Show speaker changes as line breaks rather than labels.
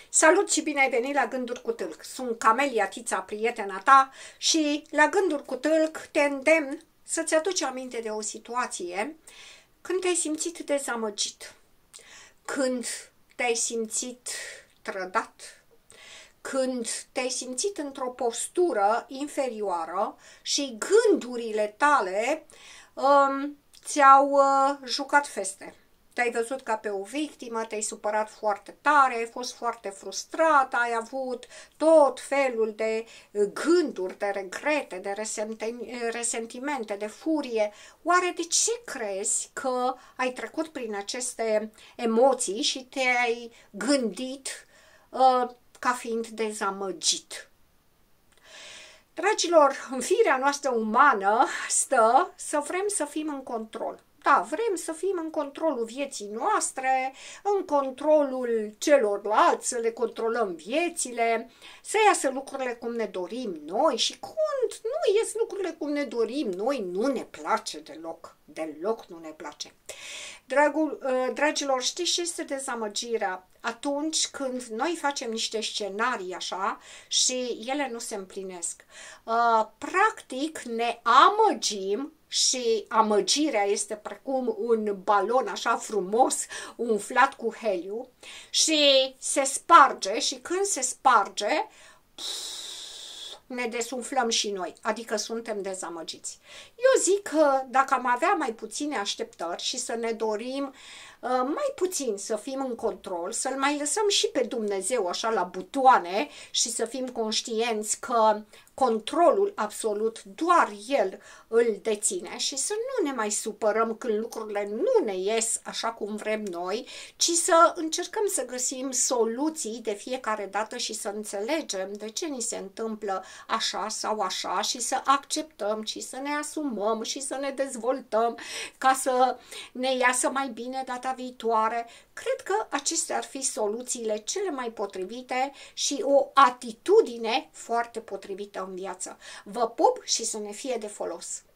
Salut și bine ai venit la Gânduri cu Tâlc. Sunt Camelia Tița, prietena ta, și la Gânduri cu Tâlc te îndemn să-ți aduci aminte de o situație când te-ai simțit dezamăgit, când te-ai simțit trădat, când te-ai simțit într-o postură inferioară și gândurile tale ți-au jucat feste. Te-ai văzut ca pe o victimă, te-ai supărat foarte tare, ai fost foarte frustrat, ai avut tot felul de gânduri, de regrete, de resentimente, de furie. Oare de ce crezi că ai trecut prin aceste emoții și te-ai gândit ca fiind dezamăgit? Dragilor, în firea noastră umană stă să vrem să fim în control. Da, vrem să fim în controlul vieții noastre, în controlul celorlalți, să le controlăm viețile, să iasă lucrurile cum ne dorim noi și când nu ies lucrurile cum ne dorim noi, nu ne place deloc. Deloc nu ne place. Dragilor, știți ce este dezamăgirea? Atunci când noi facem niște scenarii așa și ele nu se împlinesc. Practic ne amăgim și amăgirea este precum un balon așa frumos umflat cu heliu și se sparge și când se sparge ne desumflăm și noi, adică suntem dezamăgiți. Eu zic că dacă am avea mai puține așteptări și să ne dorim mai puțin să fim în control, să-L mai lăsăm și pe Dumnezeu așa la butoane și să fim conștienți că controlul absolut doar El îl deține și să nu ne mai supărăm când lucrurile nu ne ies așa cum vrem noi, ci să încercăm să găsim soluții de fiecare dată și să înțelegem de ce ni se întâmplă așa sau așa și să acceptăm și să ne asumăm și să ne dezvoltăm ca să ne iasă mai bine data viitoare. Cred că acestea ar fi soluțiile cele mai potrivite și o atitudine foarte potrivită în viață. Vă pup și să ne fie de folos!